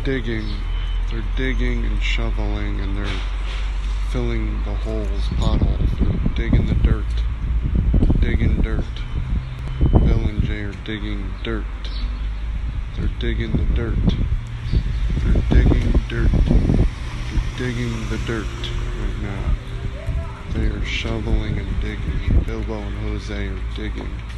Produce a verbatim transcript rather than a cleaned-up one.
digging. They're digging and shoveling, and they're filling the holes, potholes. They're digging the dirt. Digging dirt. Bill and Jay are digging dirt. They're digging the dirt. They're digging dirt. They're digging the dirt right now. They are shoveling and digging. Bilbo and Jose are digging.